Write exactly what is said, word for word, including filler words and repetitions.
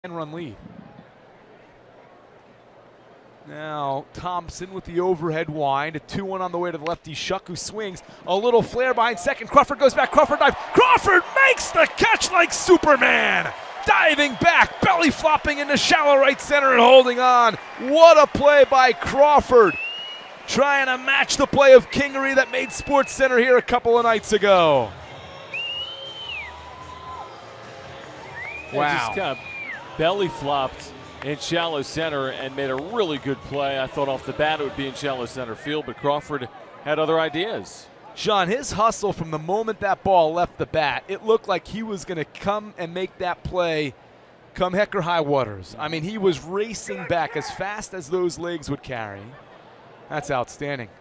run lead. Now Thompson with the overhead wind, a two one on the way to the lefty. Shuck, who swings, a little flare behind second. Crawford goes back, Crawford dive. Crawford makes the catch like Superman! Diving back, belly flopping into shallow right center and holding on. What a play by Crawford! Trying to match the play of Kingery that made Sports Center here a couple of nights ago. Wow. Just kind of belly flopped in shallow center and made a really good play. I thought off the bat it would be in shallow center field, but Crawford had other ideas. John, his hustle from the moment that ball left the bat, it looked like he was going to come and make that play come heck or high waters. I mean, he was racing back as fast as those legs would carry. That's outstanding.